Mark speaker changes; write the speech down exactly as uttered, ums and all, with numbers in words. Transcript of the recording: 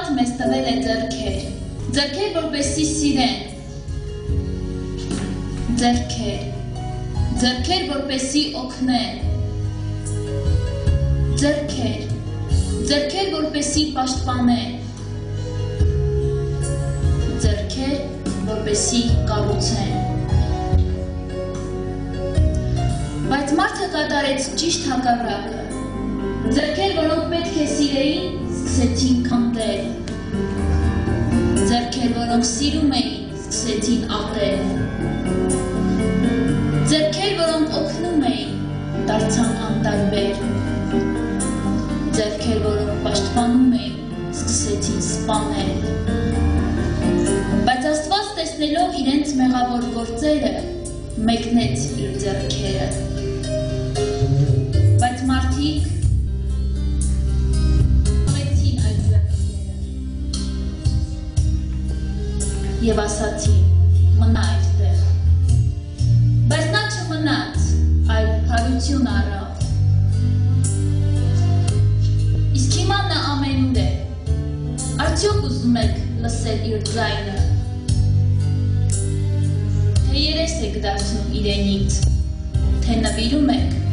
Speaker 1: Աստված մեզ տվել է ձեռքեր, ձեռքեր, որպեսզի սիրեն, ձեռքեր, ձեռքեր, որպեսզի օգնեն, ձեռքեր, ձեռքեր, որպեսզի պաշտպանեն, ձեռքեր, որպեսզի կառուցեն։ Բայց մարդը կատարեց ճիշտ հակառակը։ Ձեռքեր, որոնք պետք է սիրեին, սկսեցին քանդել։ Ձեռքեր, որոնք սիրում էին, սկսեցին ատել։ Ձեռքեր, որոնք օգնում էին, դարձան անտարբեր։ Ձեռքեր, որոնք պաշտպանում էին, սկսեցին սպանել։ Բայց Աստված տեսնելով իրենց մեղավոր գործերը, մեկնեց իր ձեռքերը։ Բայց մարդիկ մեկցին այդ ձեռքերը և ասացին, մնա այդտեղ։ Բայց նա չմնաց, այլ հարություն առավ։ Իսկ հիմա նա ամենուր է, արդյոք ուզում եք լսել իր ձայնը, թե երես եք դարձնում իրենից, թե նվիրում եք